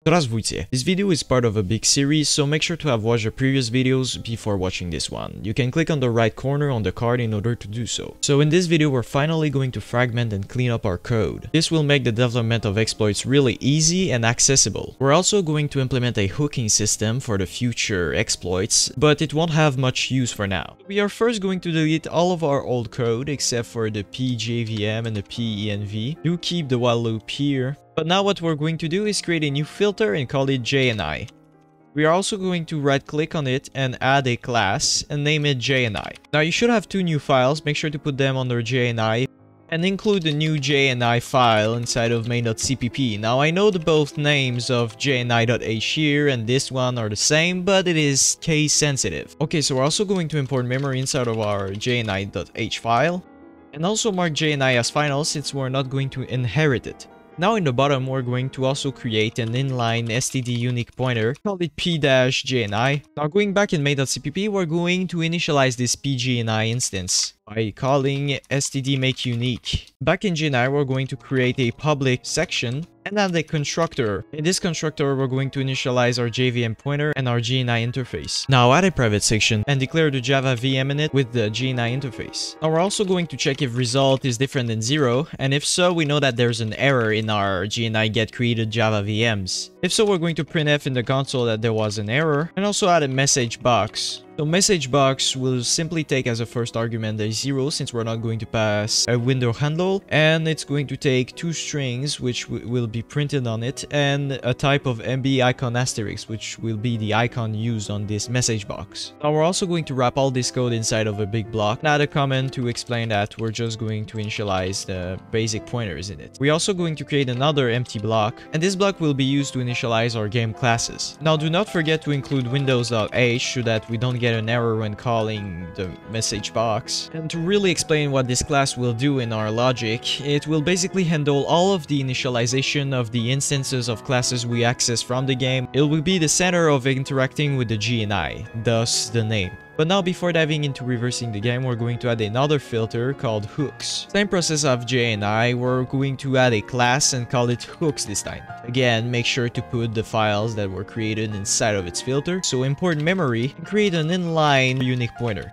Здравствуйте! This video is part of a big series, so make sure to have watched the previous videos before watching this one. You can click on the right corner on the card in order to do so. So in this video, we're finally going to fragment and clean up our code. This will make the development of exploits really easy and accessible. We're also going to implement a hooking system for the future exploits, but it won't have much use for now. We are first going to delete all of our old code except for the pjvm and the penv. Do keep the while loop here. But now what we're going to do is create a new filter and call it JNI. We are also going to right click on it and add a class and name it JNI. Now you should have two new files, make sure to put them under JNI and include the new JNI file inside of main.cpp. Now I know the both names of JNI.h here and this one are the same, but it is case sensitive. Okay, so we're also going to import memory inside of our JNI.h file and also mark JNI as final since we're not going to inherit it. Now in the bottom, we're going to also create an inline std unique pointer, call it p-jni. Now going back in main.cpp, we're going to initialize this pjni instance by calling std make unique. Back in JNI, we're going to create a public section and add a constructor. In this constructor, we're going to initialize our JVM pointer and our JNI interface. Now add a private section and declare the Java VM in it with the JNI interface. Now we're also going to check if result is different than 0, and if so, we know that there's an error in our JNI get created Java VMs. If so, we're going to printf in the console that there was an error and also add a message box. So message box will simply take as a first argument a 0 since we're not going to pass a window handle, and it's going to take two strings which will be printed on it and a type of MB icon asterisk which will be the icon used on this message box. Now we're also going to wrap all this code inside of a big block and add a comment to explain that we're just going to initialize the basic pointers in it. We're also going to create another empty block, and this block will be used to initialize our game classes. Now do not forget to include windows.h so that we don't get an error when calling the message box. And to really explain what this class will do in our logic, it will basically handle all of the initialization of the instances of classes we access from the game. It will be the center of interacting with the JNI, thus the name. But now before diving into reversing the game, we're going to add another filter called hooks. Same process of JNI, we're going to add a class and call it hooks this time. Again, make sure to put the files that were created inside of its filter. So import memory and create an inline unique pointer.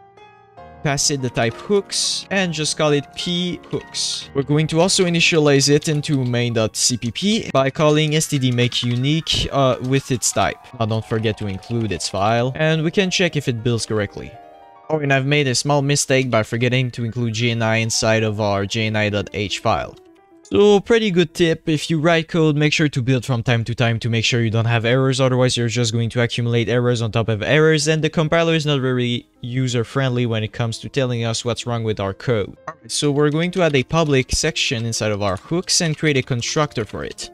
Pass it the type hooks and just call it phooks. We're going to also initialize it into main.cpp by calling std make unique with its type. Now don't forget to include its file, and we can check if it builds correctly. Oh, and I've made a small mistake by forgetting to include JNI inside of our jni.h file. So pretty good tip, if you write code, make sure to build from time to time to make sure you don't have errors, otherwise you're just going to accumulate errors on top of errors and the compiler is not very user-friendly when it comes to telling us what's wrong with our code. Alright, so we're going to add a public section inside of our hooks and create a constructor for it.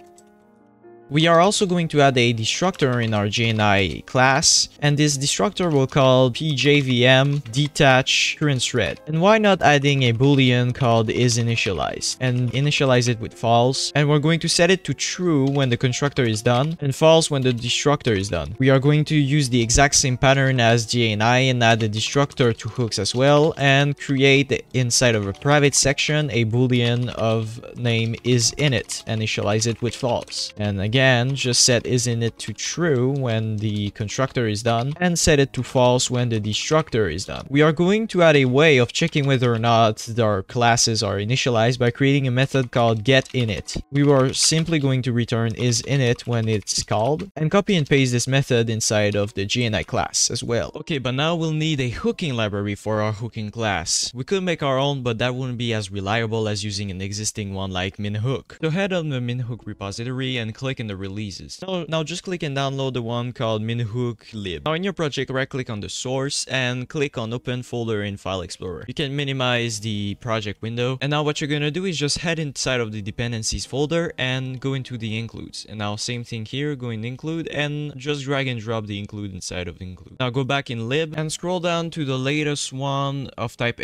We are also going to add a destructor in our JNI class, and this destructor will call pjvm detach current thread. And why not adding a boolean called isInitialized and initialize it with false, and we're going to set it to true when the constructor is done and false when the destructor is done. We are going to use the exact same pattern as JNI and add a destructor to hooks as well, and create inside of a private section a boolean of name isInit and initialize it with false. And again, just set isInit to true when the constructor is done and set it to false when the destructor is done. We are going to add a way of checking whether or not our classes are initialized by creating a method called getInit. We are simply going to return isInit when it's called and copy and paste this method inside of the JNI class as well. Okay, but now we'll need a hooking library for our hooking class. We could make our own, but that wouldn't be as reliable as using an existing one like minhook. So head on the minhook repository and click in the releases. Now just click and download the one called minhook lib. Now in your project, right click on the source and click on open folder in file explorer. You can minimize the project window, and now what you're gonna do is just head inside of the dependencies folder and go into the includes. And now same thing here, go in include and just drag and drop the include inside of include. Now go back in lib and scroll down to the latest one of type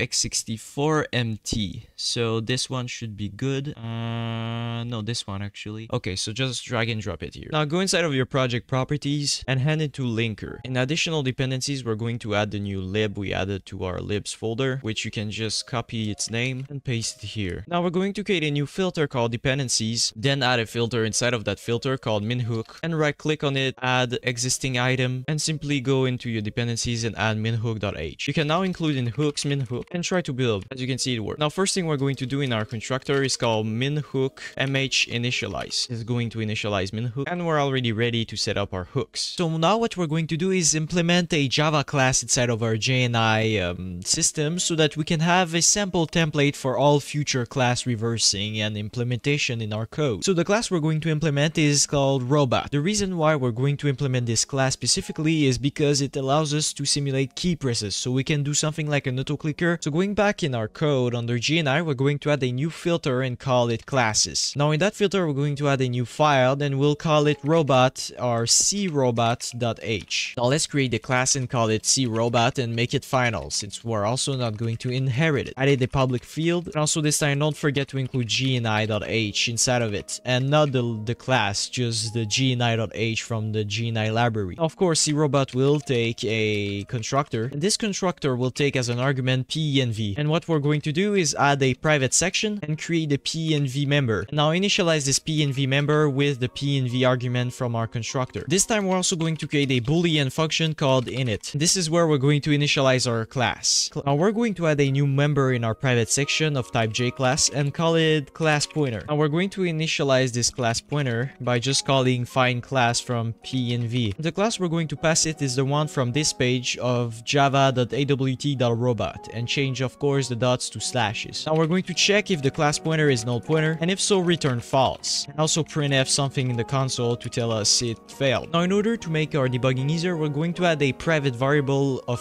x64mt. So this one should be good. No, this one actually. Okay, so just drag drag and drop it here. Now go inside of your project properties and hand it to linker. In additional dependencies, we're going to add the new lib we added to our libs folder, which you can just copy its name and paste it here. Now we're going to create a new filter called dependencies, then add a filter inside of that filter called minhook, and right click on it, add existing item, and simply go into your dependencies and add minhook.h. You can now include in hooks minhook and try to build. As you can see, it works. Now first thing we're going to do in our constructor is called minhook mh initialize. It's going to initialize minhook, and we're already ready to set up our hooks. So now what we're going to do is implement a Java class inside of our JNI system so that we can have a sample template for all future class reversing and implementation in our code. So the class we're going to implement is called robot. The reason why we're going to implement this class specifically is because it allows us to simulate key presses, so we can do something like an autoclicker. So going back in our code under JNI, we're going to add a new filter and call it classes. Now in that filter, we're going to add a new file, then we'll call it robot or crobot.h. Now let's create the class and call it crobot and make it final, since we're also not going to inherit it. Added a public field, and also this time don't forget to include jni.h inside of it, and not the class, just the jni.h from the JNI library. Of course, crobot will take a constructor, and this constructor will take as an argument p and v. And what we're going to do is add a private section and create a p and v member. And now initialize this p and v member with the p and v argument from our constructor. This time we're also going to create a boolean function called init. This is where we're going to initialize our class. Now we're going to add a new member in our private section of type J class and call it class pointer. Now we're going to initialize this class pointer by just calling find class from p and v. The class we're going to pass it is the one from this page of java.awt.robot, and change of course the dots to slashes. Now we're going to check if the class pointer is null pointer, and if so, return false. And also printf something in the console to tell us it failed. Now in order to make our debugging easier, we're going to add a private variable of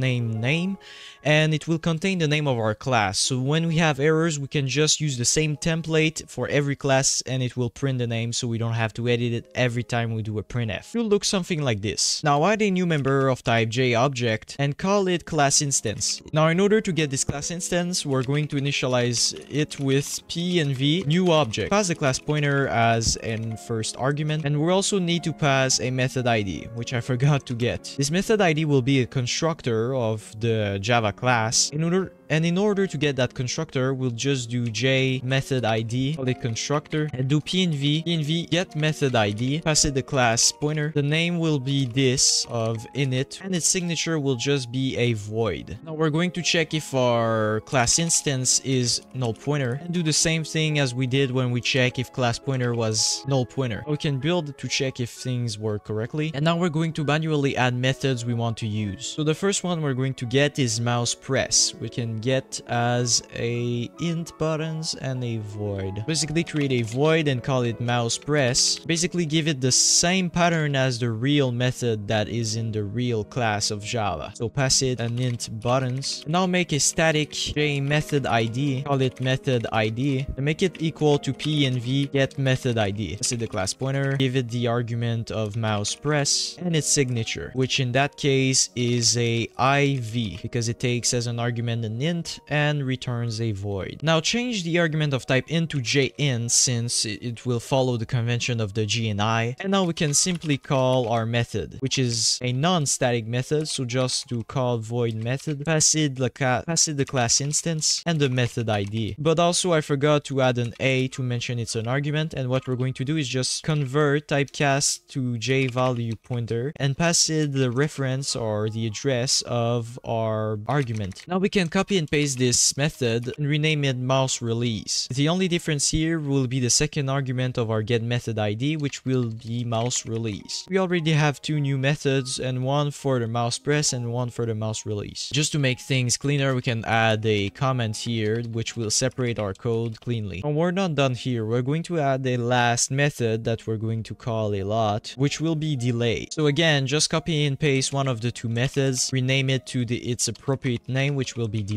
name, and it will contain the name of our class. So when we have errors, we can just use the same template for every class and it will print the name, so we don't have to edit it every time we do a printf. It will look something like this. Now add a new member of type J object and call it class instance. Now in order to get this class instance, we're going to initialize it with p and v new object. Pass the class pointer as an first argument, and we also need to pass a method ID, which I forgot to get. This method ID will be a constructor of the Java class. In order to get that constructor, we'll just do j method ID, call it constructor, and do p and v get method ID, pass it the class pointer. The name will be this of init, and its signature will just be a void. Now we're going to check if our class instance is null pointer, and do the same thing as we did when we check if class pointer was null pointer. We can build to check if things work correctly, and now we're going to manually add methods we want to use. So the first one we're going to get is mouse press. We can get as a int buttons and a void. Basically create a void and call it mouse press. Basically give it the same pattern as the real method that is in the real class of Java. So pass it an int buttons. Now make a static j method ID, call it method ID, and make it equal to p and v get method ID. Pass it the class pointer, give it the argument of mouse press and its signature, which in that case is a iv, because it takes as an argument an int and returns a void. Now change the argument of type int to jin, since it will follow the convention of the JNI, and now we can simply call our method, which is a non-static method. So just do call void method, pass it the class instance and the method ID. But also I forgot to add an a to mention it's an argument, and what we're going to do is just convert typecast to j value pointer and pass it the reference or the address of our argument. Now we can copy and paste this method and rename it mouse release. The only difference here will be the second argument of our get method ID, which will be mouse release. We already have two new methods, and one for the mouse press and one for the mouse release. Just to make things cleaner, we can add a comment here which will separate our code cleanly. And we're not done here. We're going to add a last method that we're going to call a lot, which will be delay. So again, just copy and paste one of the two methods, rename it to its appropriate name, which will be delay.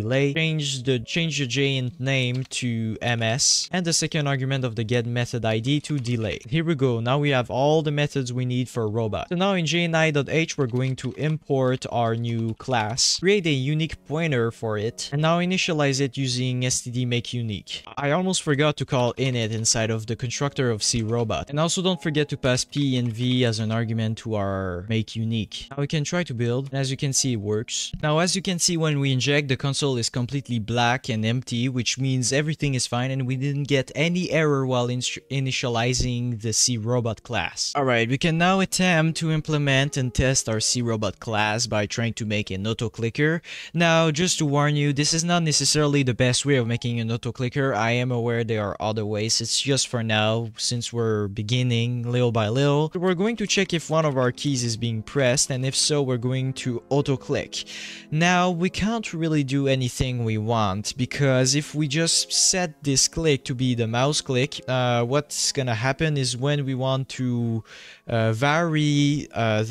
delay, change the JNI name to ms, and the second argument of the get method ID to delay. Here we go. Now we have all the methods we need for a robot. So now in JNI.h we're going to import our new class, create a unique pointer for it, and now initialize it using std_make_unique. I almost forgot to call init inside of the constructor of CRobot. And also don't forget to pass p and v as an argument to our make_unique. Now we can try to build, and as you can see it works. Now as you can see, when we inject, the console is completely black and empty, which means everything is fine and we didn't get any error while initializing the CRobot class. Alright, we can now attempt to implement and test our CRobot class by trying to make an autoclicker. Now just to warn you, this is not necessarily the best way of making an autoclicker. I am aware there are other ways. It's just for now, since we're beginning little by little. So we're going to check if one of our keys is being pressed, and if so, we're going to autoclick. Now we can't really do anything we want, because if we just set this click to be the mouse click, what's gonna happen is when we want to vary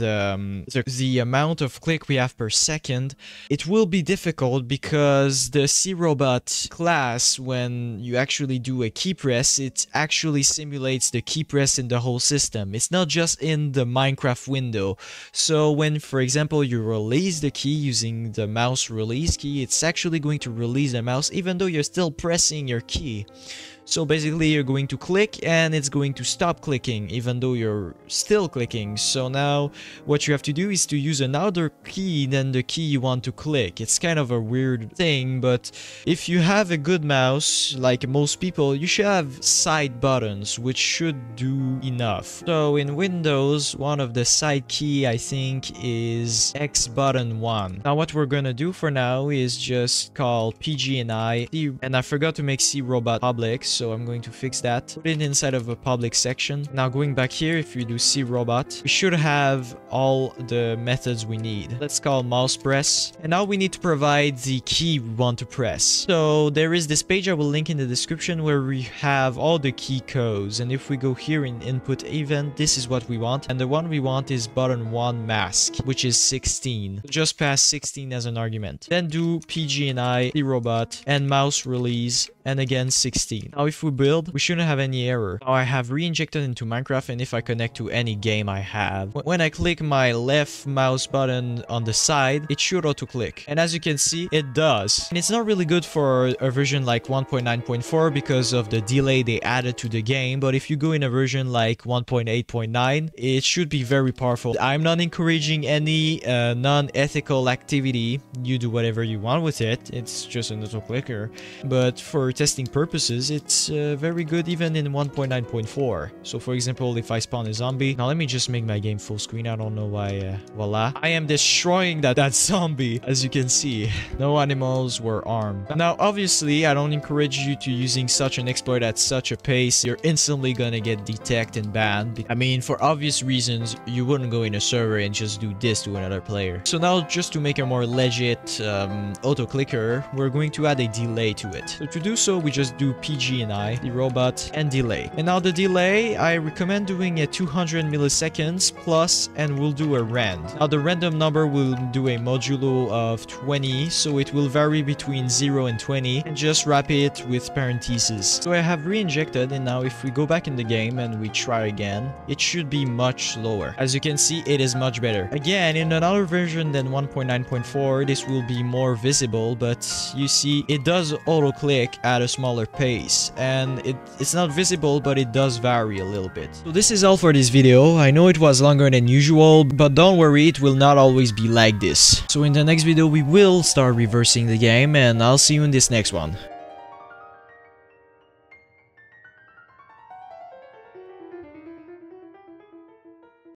the amount of click we have per second, it will be difficult, because the CRobot class, when you actually do a key press, it actually simulates the key press in the whole system. It's not just in the Minecraft window. So when, for example, you release the key using the mouse release key, it's actually going to release the mouse even though you're still pressing your key. So basically you're going to click and it's going to stop clicking even though you're still clicking. So now what you have to do is to use another key than the key you want to click. It's kind of a weird thing, but if you have a good mouse, like most people, you should have side buttons, which should do enough. So in Windows, one of the side key I think is X button 1. Now what we're gonna do for now is just call PGNI, and I forgot to make CRobot public, so I'm going to fix that. Put it inside of a public section. Now going back here, if you do CRobot, we should have all the methods we need. Let's call mouse press, and now we need to provide the key we want to press. So there is this page I will link in the description where we have all the key codes, and if we go here in input event, this is what we want, and the one we want is button 1 mask, which is 16. Just pass 16 as an argument. Then do PGNI, CRobot, and mouse release, and again 16. Now if we build, we shouldn't have any error. Now I have reinjected into Minecraft, and if I connect to any game I have, when I click my left mouse button on the side, it should auto click, and as you can see, it does. And it's not really good for a version like 1.9.4 because of the delay they added to the game, but if you go in a version like 1.8.9, it should be very powerful. I'm not encouraging any non-ethical activity. You do whatever you want with it. It's just an auto clicker, but for testing purposes, it's very good even in 1.9.4. So for example, if I spawn a zombie, now let me just make my game full screen. I don't know why, voila. I am destroying that zombie, as you can see. No animals were armed. Now obviously, I don't encourage you to using such an exploit at such a pace. You're instantly gonna get detected and banned. I mean, for obvious reasons, you wouldn't go in a server and just do this to another player. So now, just to make a more legit auto clicker, we're going to add a delay to it. So to do so, we just do PGNI, CRobot, and delay. And now the delay, I recommend doing a 200 milliseconds plus, and we'll do a rand. Now the random number will do a modulo of 20, so it will vary between 0 and 20, and just wrap it with parentheses. So I have re-injected, and now if we go back in the game and we try again, it should be much slower. As you can see, it is much better. Again, in another version than 1.9.4, this will be more visible, but you see, it does auto click at a smaller pace, and it's not visible, but it does vary a little bit. So this is all for this video. I know it was longer than usual, but don't worry, it will not always be like this. So in the next video, we will start reversing the game, and I'll see you in this next one.